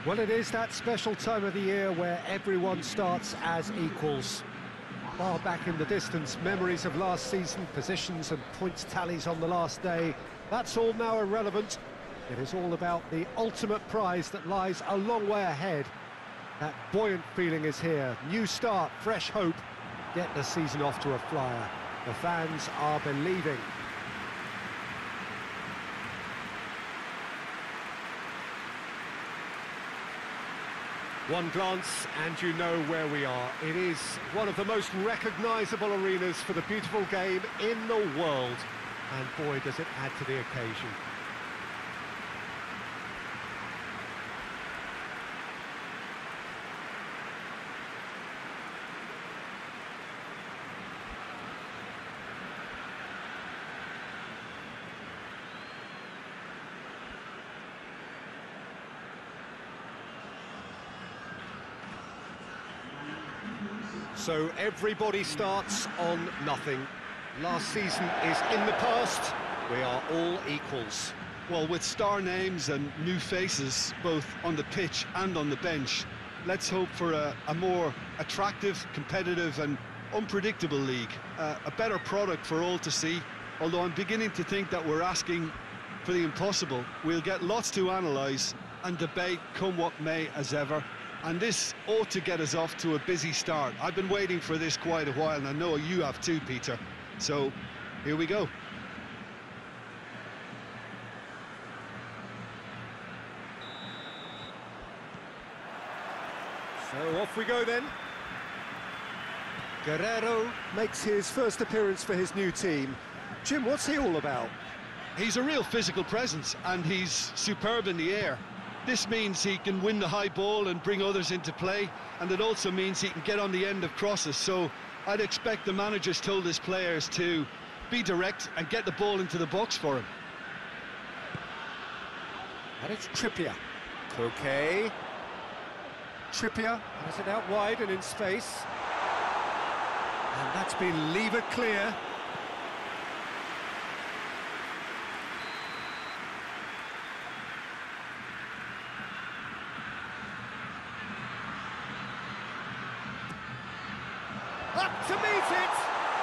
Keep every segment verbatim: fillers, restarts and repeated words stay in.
Well, it is that special time of the year where everyone starts as equals. Far back in the distance, memories of last season, positions and points tallies on the last day, that's all now irrelevant. It is all about the ultimate prize that lies a long way ahead. That buoyant feeling is here. New start, fresh hope. Get the season off to a flyer. The fans are believing. One glance and you know where we are. It is one of the most recognisable arenas for the beautiful game in the world. And boy, does it add to the occasion. So everybody starts on nothing. Last season is in the past. We are all equals. Well, with star names and new faces, both on the pitch and on the bench, let's hope for a, a more attractive, competitive and unpredictable league. Uh, a better product for all to see, although I'm beginning to think that we're asking for the impossible. We'll get lots to analyse and debate come what may as ever. And this ought to get us off to a busy start. I've been waiting for this quite a while, and I know you have too, Peter. So, here we go. So off we go then. Guerreiro makes his first appearance for his new team. Jim, what's he all about? He's a real physical presence, and he's superb in the air. This means he can win the high ball and bring others into play, and it also means he can get on the end of crosses. So I'd expect the manager's told his players to be direct and get the ball into the box for him. And it's Trippier. Koke. Trippier has it out wide and in space. And that's been levered clear. Up to meet it!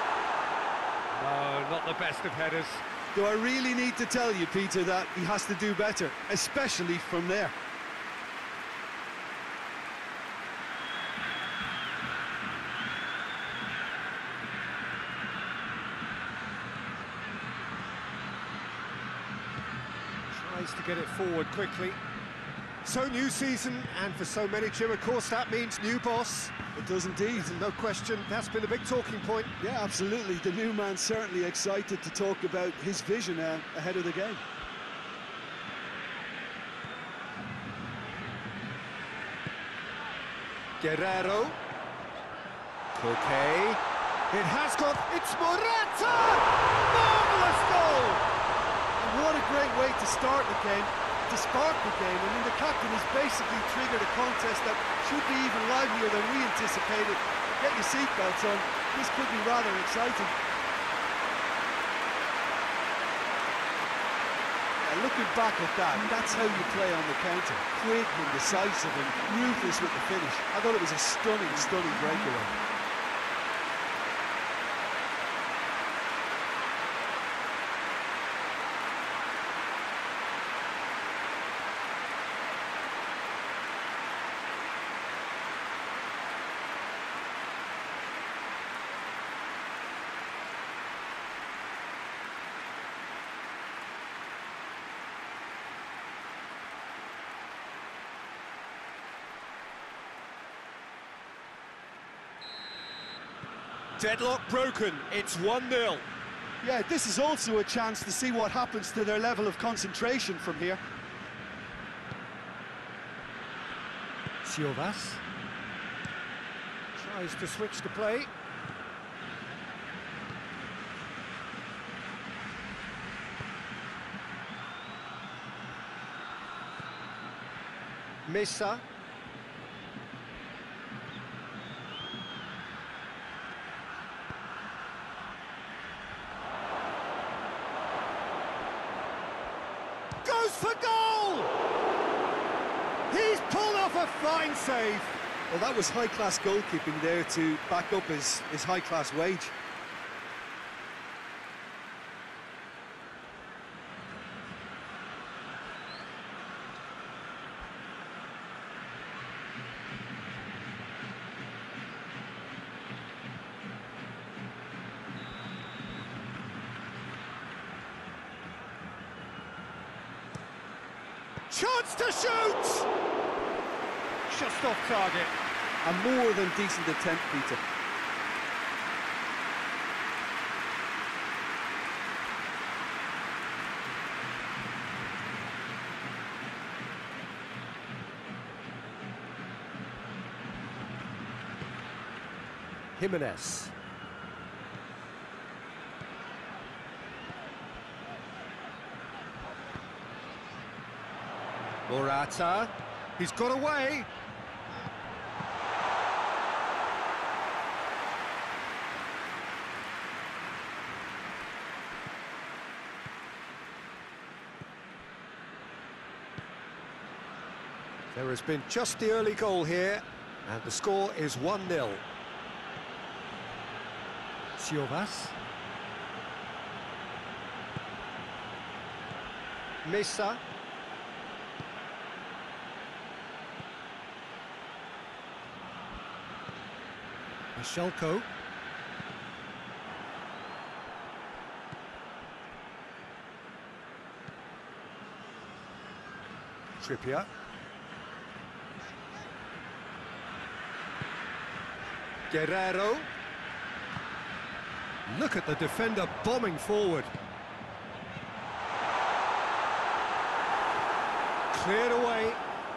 No, not the best of headers. Do I really need to tell you, Peter, that he has to do better, especially from there? Tries to get it forward quickly. So new season, and for so many, Jim, of course, that means new boss. It does indeed. No question, that's been a big talking point. Yeah, absolutely. The new man's certainly excited to talk about his vision uh, ahead of the game. Guerreiro. Koke. It has got... It's Morata! Marvellous goal! And what a great way to start the game, to spark the game. I mean, the captain has basically triggered a contest that should be even livelier than we anticipated. Get your seatbelts on, this could be rather exciting. Yeah, looking back at that, that's how you play on the counter. Quick and decisive and ruthless with the finish. I thought it was a stunning, stunning breakaway. Deadlock broken, it's one nil. Yeah, this is also a chance to see what happens to their level of concentration from here. Silvas tries to switch the play. Mesa. Goes for goal! He's pulled off a fine save. Well, that was high-class goalkeeping there to back up his, his high-class wage. Chance to shoot! Just off target. A more than decent attempt, Peter. Jimenez. Morata. He's got away. There has been just the early goal here, and the score is one nil. Siovas. Mesa. Michelko. Trippier. Guerrero. Look at the defender bombing forward. Cleared away.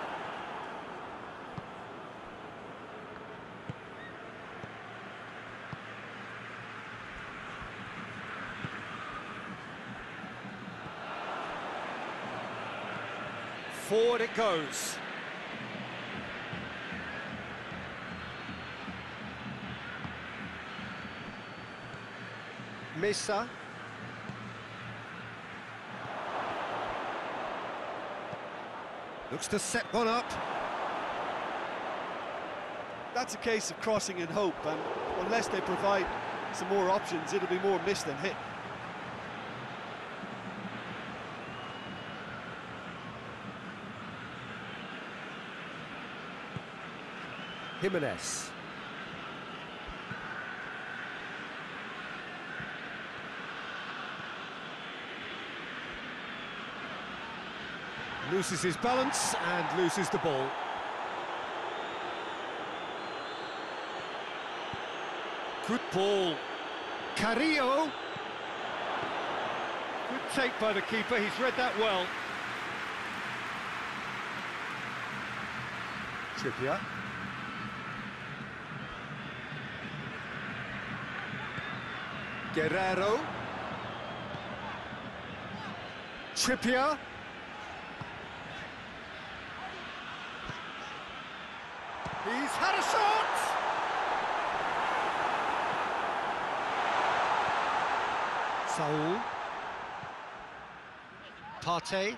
Forward it goes. Mesa. Looks to set one up. That's a case of crossing in hope, and unless they provide some more options, it'll be more miss than hit. Jimenez. Loses his balance and loses the ball. Good ball. Carrillo. Good take by the keeper, he's read that well. Trippier. Guerrero. Trippier. He's had a shot! Saul. Partey.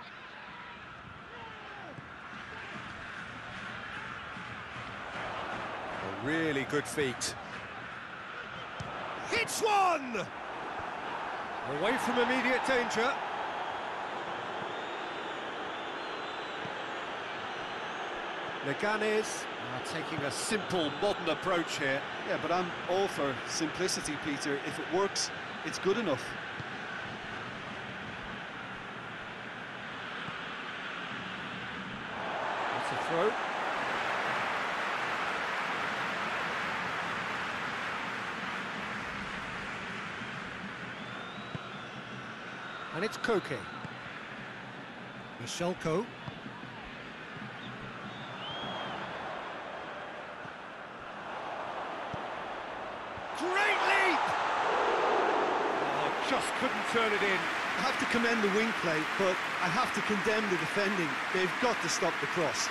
A really good feat. Hits one! Away from immediate danger. Leganes are taking a simple, modern approach here. Yeah, but I'm all for simplicity, Peter. If it works, it's good enough. That's a throw. And it's Koke. Michelko. Great leap! Oh, just couldn't turn it in. I have to commend the wing play, but I have to condemn the defending. They've got to stop the cross.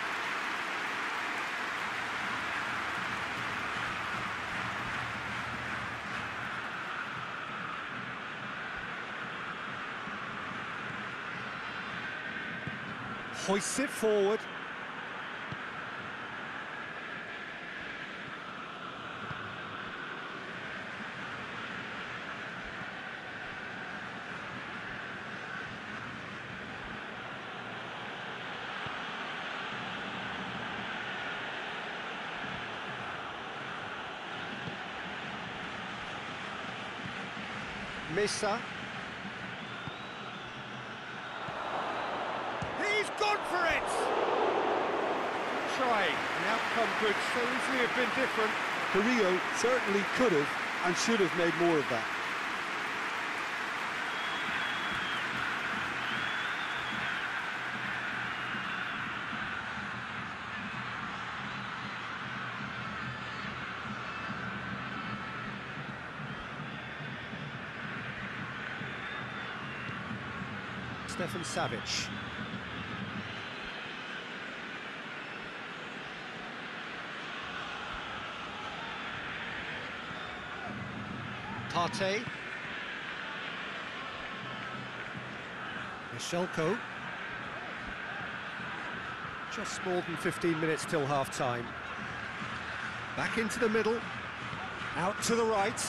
Hoists it forward. Missa. He's gone for it! Try. The outcome could so easily have been different. Carrillo certainly could have and should have made more of that. Stefan Savic. Partey. Michelko. Just more than fifteen minutes till half-time. Back into the middle. Out to the right.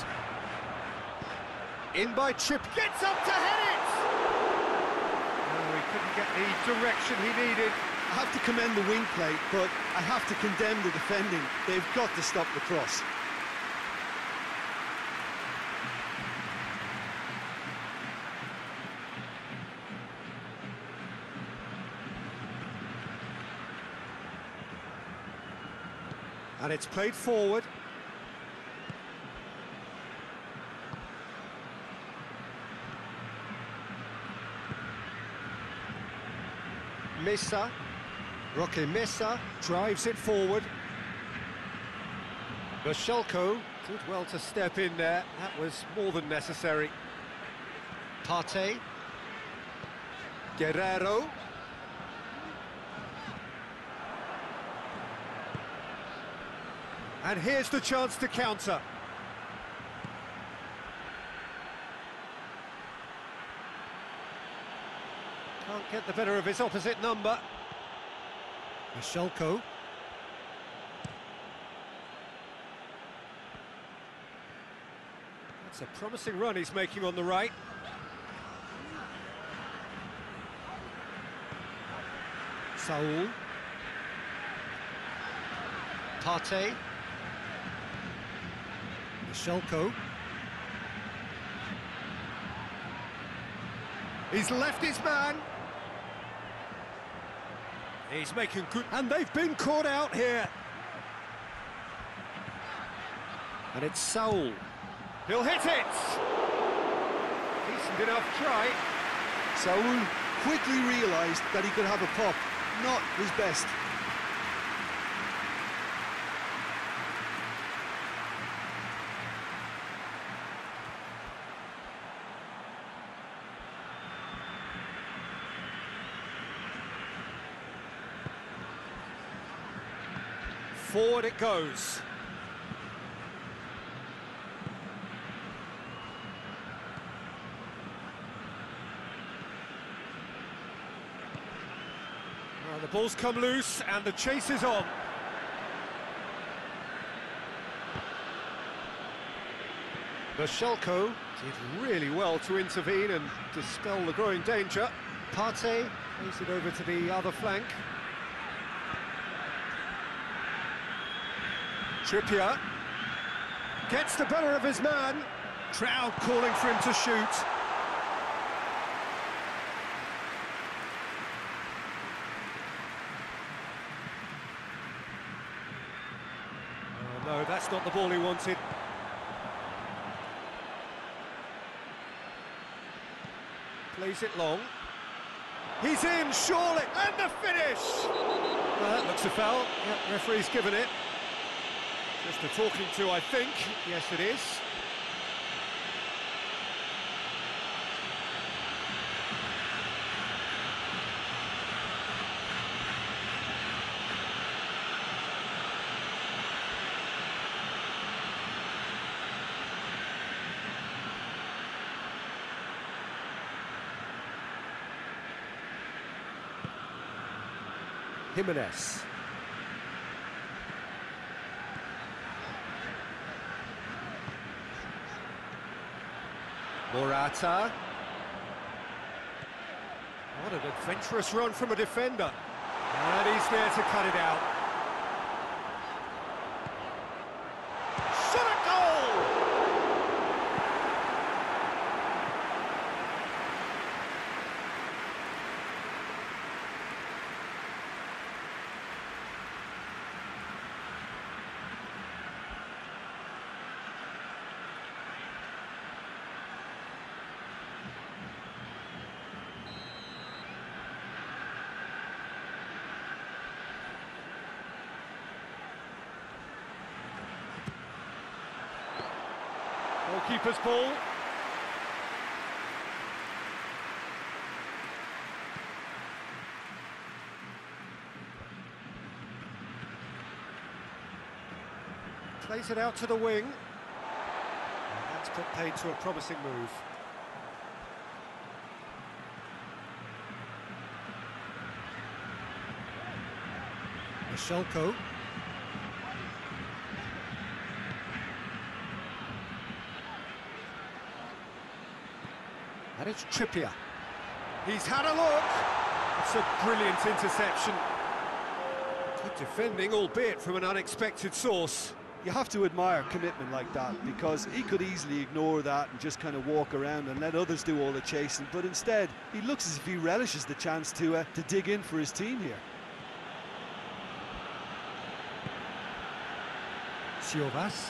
In by Chip. Gets up to head it! Couldn't get the direction he needed. I have to commend the wing play, but I have to condemn the defending. They've got to stop the cross. And it's played forward. Missa, Roque Missa drives it forward. Michelko did well to step in there, that was more than necessary. Partey. Guerrero. And here's the chance to counter. Can't get the better of his opposite number. Michelko. That's a promising run he's making on the right. Saul. Partey. Michelko. He's left his man. He's making good... And they've been caught out here. And it's Saul. He'll hit it! Decent enough try. Saul quickly realised that he could have a pop. Not his best. Forward it goes. Well, the ball's come loose and the chase is on. Michelko did really well to intervene and dispel the growing danger. Partey plays it over to the other flank. Trippier gets the better of his man. Crowd calling for him to shoot. Oh no, that's not the ball he wanted. Plays it long. He's in, surely, and the finish! Well, that looks a foul. Yep, referee's given it. Just a talking to, I think. Yes, it is. Jimenez. Morata. What an adventurous run from a defender. And he's there to cut it out. Shot a goal! goalkeeper's ball. Plays it out to the wing. And that's put paid to a promising move. Shelko. And it's Trippier. He's had a look. It's a brilliant interception. Good defending, albeit from an unexpected source. You have to admire commitment like that, because he could easily ignore that and just kind of walk around and let others do all the chasing, but instead he looks as if he relishes the chance to, uh, to dig in for his team here. Siovas.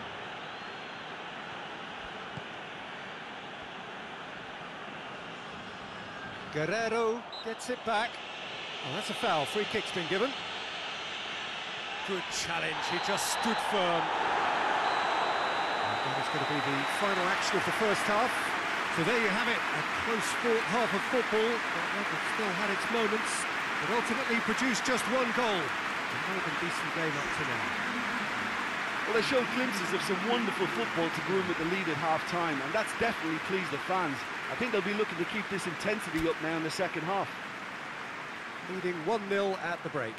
Guerrero gets it back. Oh, that's a foul. Free kick's been given. Good challenge. He just stood firm. And that is going to be the final action of the first half. So there you have it. A close-fought half of football. But it still had its moments. It ultimately produced just one goal. A more than decent game up to now. Well, they showed glimpses of some wonderful football to go in with the lead at half-time, and that's definitely pleased the fans. I think they'll be looking to keep this intensity up now in the second half. Leading one nil at the break.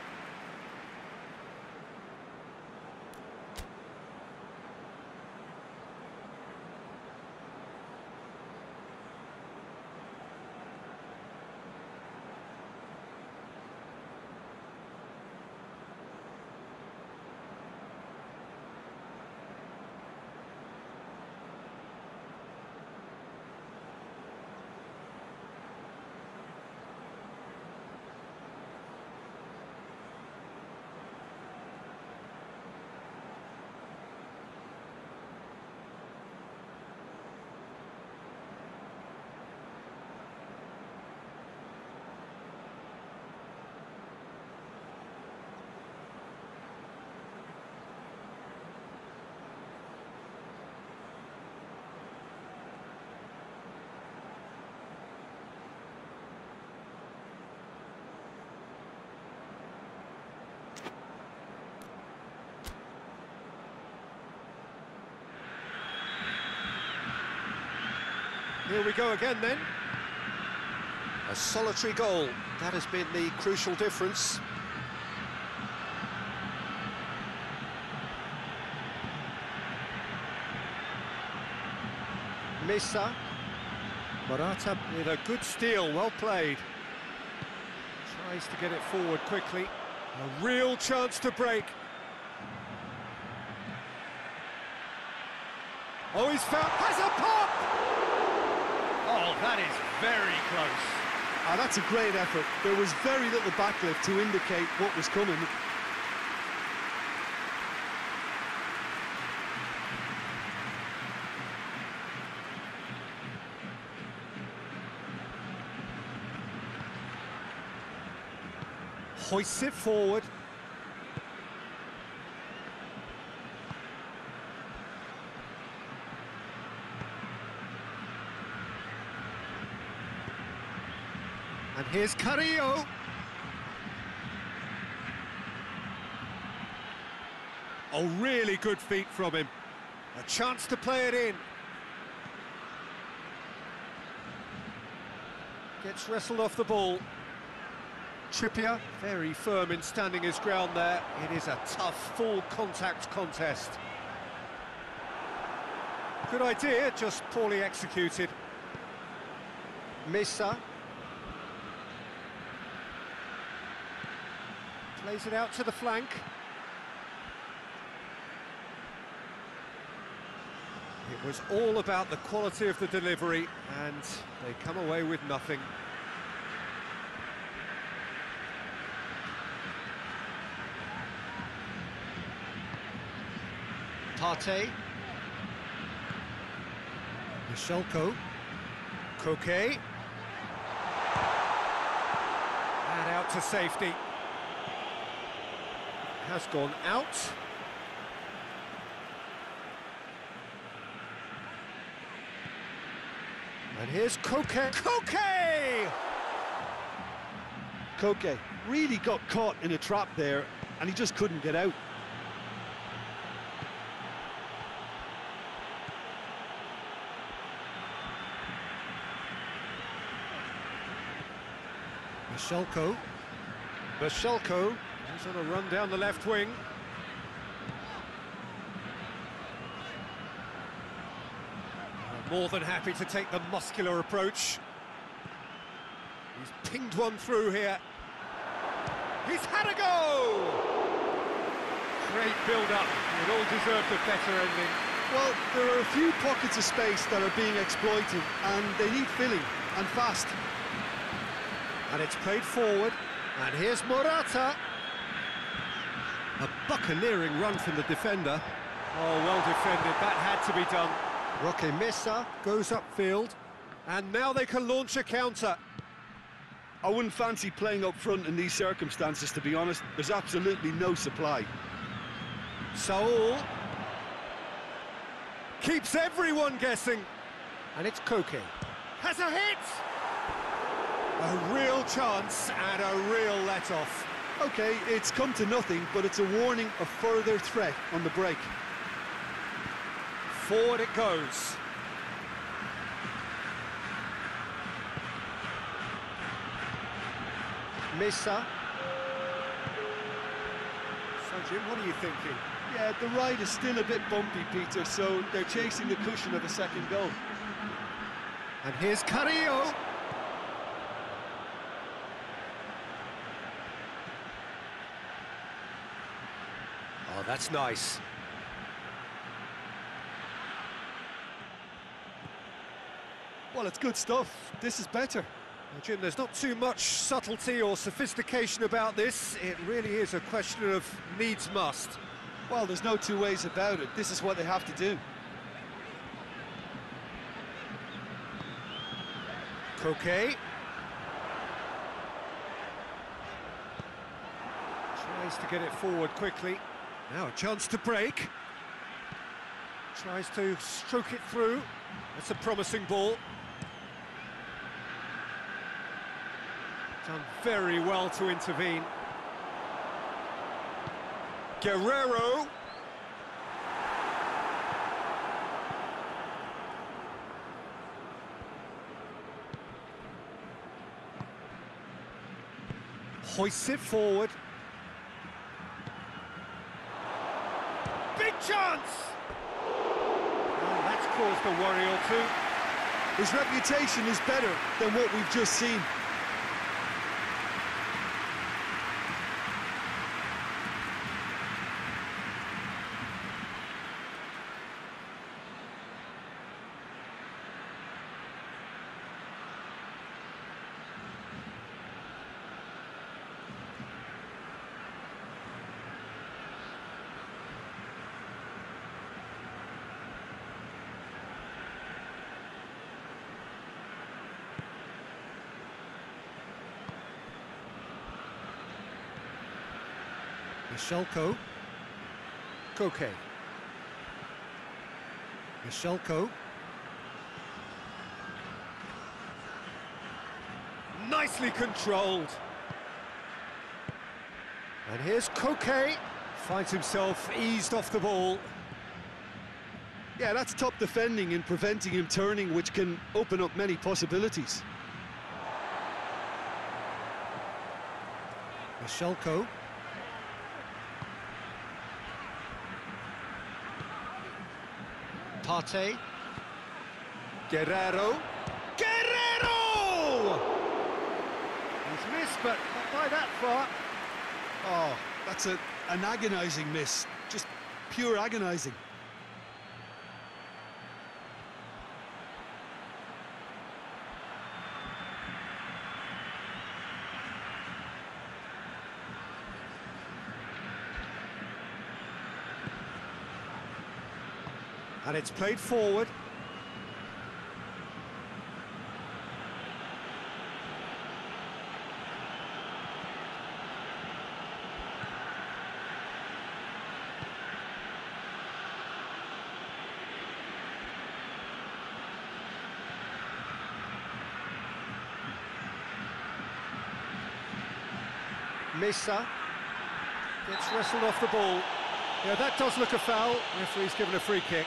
Here we go again then. A solitary goal. That has been the crucial difference. Missa. Morata with a good steal, well played. Tries to get it forward quickly. A real chance to break. Oh, he's found, has a pop! Oh, that is very close. Ah, that's a great effort. There was very little backlift to indicate what was coming. Hoists it forward. And here's Carrillo. Oh, really good feet from him. A chance to play it in. Gets wrestled off the ball. Trippier, very firm in standing his ground there. It is a tough, full contact contest. Good idea, just poorly executed. Missa. Plays it out to the flank. It was all about the quality of the delivery, and they come away with nothing. Partey. Shelko. Koke. And out to safety. Has gone out. And here's Koke. Koke! Koke really got caught in a trap there, and he just couldn't get out. Michalko. Michalko. He's on a run down the left wing. More than happy to take the muscular approach. He's pinged one through here. He's had a go! Great build-up. It all deserved a better ending. Well, there are a few pockets of space that are being exploited, and they need filling, and fast. And it's played forward, and here's Morata. A buccaneering run from the defender. Oh, well defended, that had to be done. Roque Mesa goes upfield, and now they can launch a counter. I wouldn't fancy playing up front in these circumstances, to be honest. There's absolutely no supply. Saul keeps everyone guessing, and it's Koke. Has a hit! A real chance and a real let-off. OK, it's come to nothing, but it's a warning of further threat on the break. Forward it goes. Mesa. So, Jim, what are you thinking? Yeah, the ride is still a bit bumpy, Peter, so they're chasing the cushion of a second goal. And here's Carrillo. Oh, that's nice. Well, it's good stuff. This is better. Well, Jim, there's not too much subtlety or sophistication about this. It really is a question of needs must. Well, there's no two ways about it. This is what they have to do. Koke. Tries to get it forward quickly. Now a chance to break. Tries to stroke it through. That's a promising ball. Done very well to intervene. Guerrero. Hoists it forward. Big chance! Oh, that's caused a worry or two. His reputation is better than what we've just seen. Michalko. Koke. Michalko. Nicely controlled. And here's Koke. Finds himself eased off the ball. Yeah, that's top defending and preventing him turning, which can open up many possibilities. Michalko. Partey. Guerrero. Guerrero! He's missed, but not by that far. Oh, that's a, an agonising miss. Just pure agonising. And it's played forward. Mesa gets wrestled off the ball. Yeah, that does look a foul. Referee's given a free kick.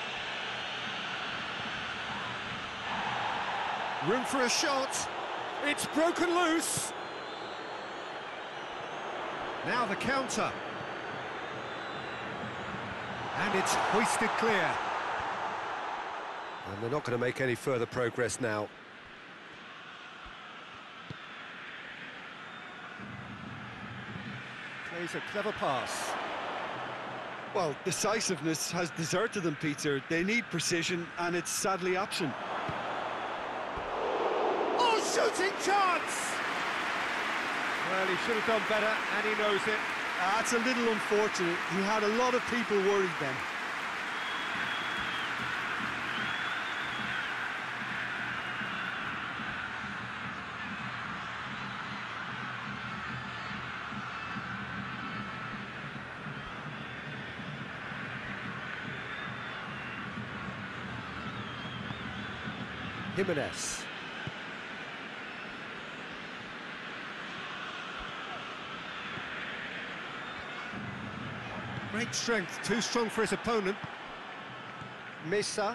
Room for a shot. It's broken loose. Now the counter. And it's hoisted clear. And they're not going to make any further progress now. Plays a clever pass. Well, decisiveness has deserted them, Peter. They need precision, and it's sadly absent. Oh, shooting chance! Well, he should have done better, and he knows it. That's a little unfortunate. He had a lot of people worried then. Jimenez. Great strength, too strong for his opponent. Mesa.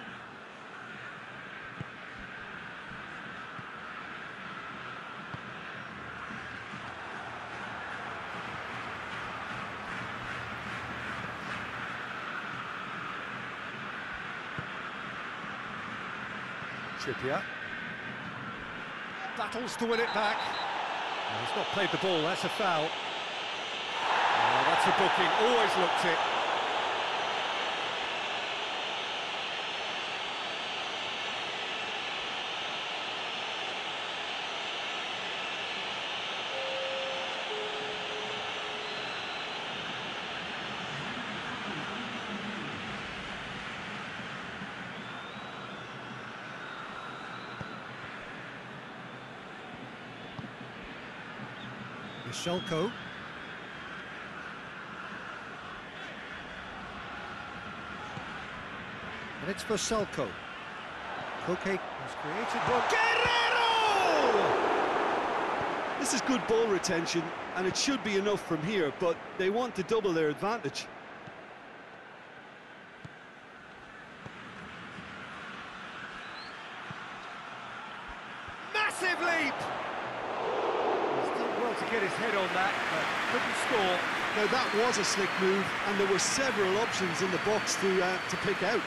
Trippier. Battles to win it back. Oh, he's not played the ball, that's a foul. Oh, that's a booking, always looked it. Shelko. And it's for Selko. Koke has created one. Guerrero! This is good ball retention, and it should be enough from here, but they want to double their advantage. Massive leap! To get his head on that, but couldn't score. Now that was a slick move, and there were several options in the box to uh, to pick out.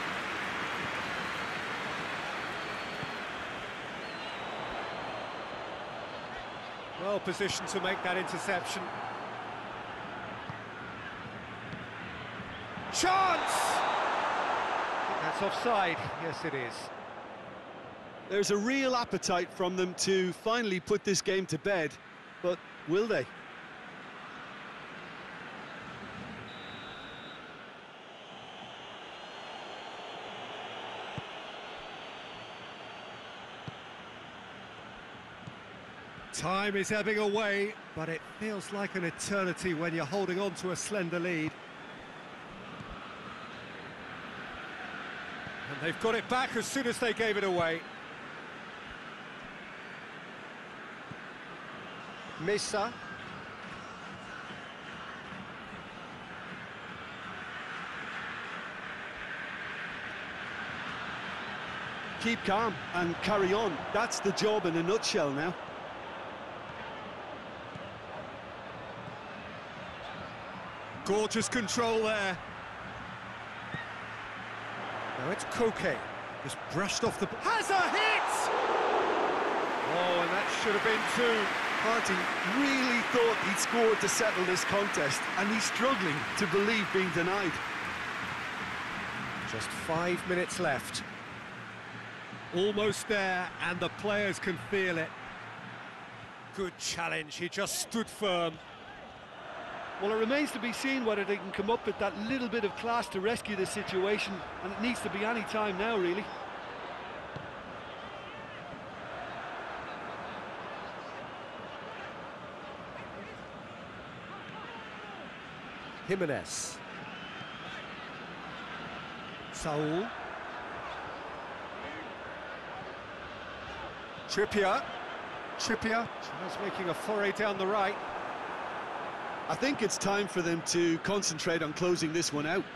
Well positioned to make that interception. Chance! I think that's offside. Yes, it is. There's a real appetite from them to finally put this game to bed, but will they? Time is ebbing away, but it feels like an eternity when you're holding on to a slender lead. And they've got it back as soon as they gave it away. Mesa. Keep calm and carry on. That's the job in a nutshell now. Gorgeous control there. Now it's Koke. Just brushed off the... Has a hit! Oh, and that should have been two. Partey really thought he'd scored to settle this contest, and he's struggling to believe being denied. Just five minutes left. Almost there, and the players can feel it. Good challenge, he just stood firm. Well, it remains to be seen whether they can come up with that little bit of class to rescue this situation, and it needs to be any time now, really. Jimenez. Saul. Trippier. Trippier tries making a foray down the right. I think it's time for them to concentrate on closing this one out.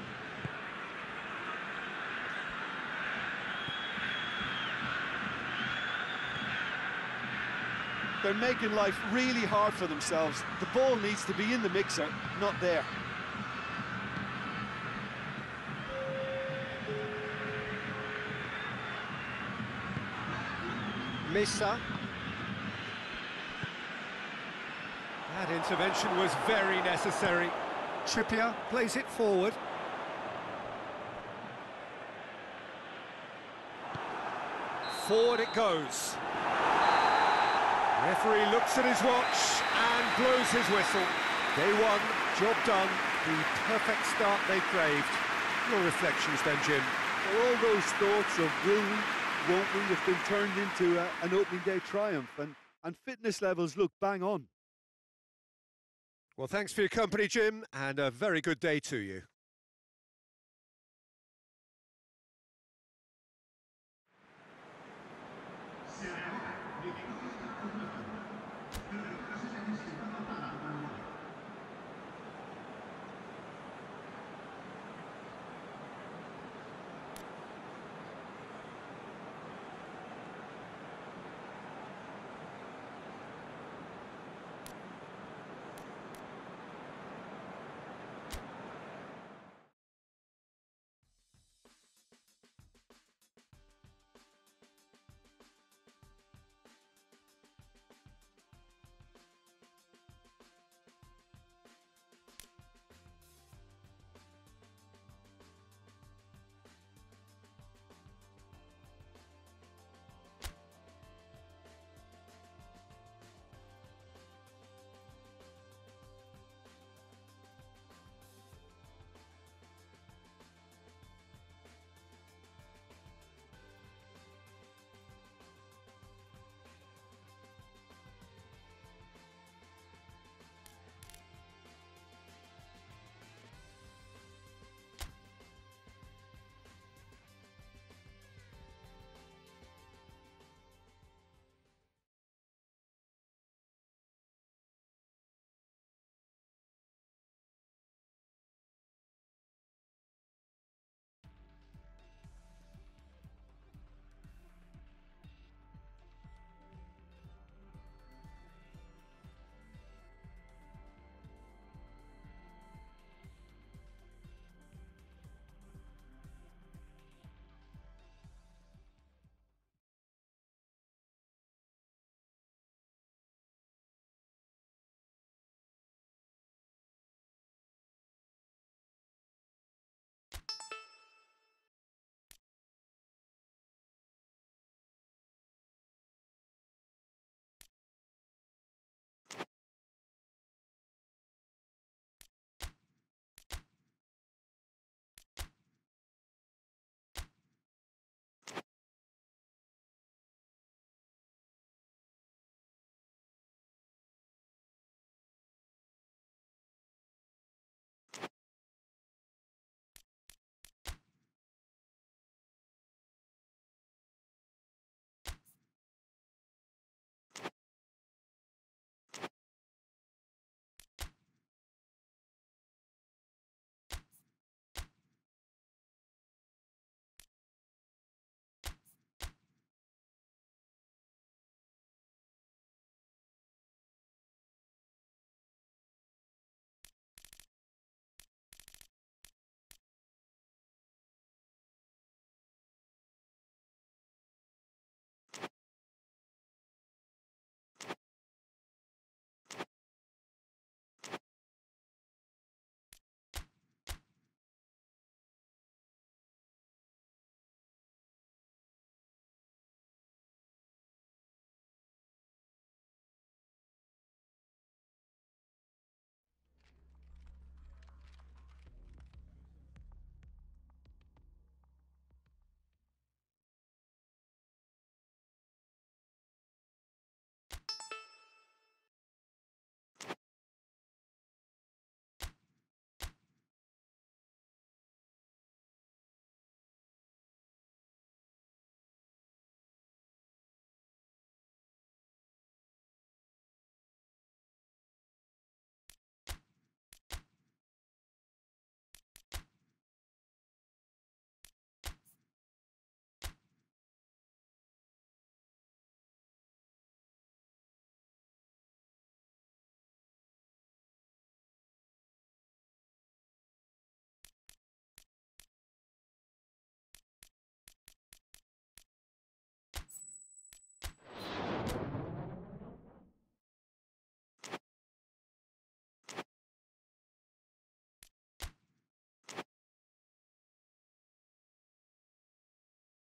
They're making life really hard for themselves. The ball needs to be in the mixer, not there. Missa. That intervention was very necessary. Trippier plays it forward. Forward it goes. Referee looks at his watch and blows his whistle. Day one, job done. The perfect start they craved. Your reflections then, Jim? Well, all those thoughts of will we, won't we, have been turned into a, an opening day triumph, and, and fitness levels look bang on. Well, thanks for your company, Jim, and a very good day to you.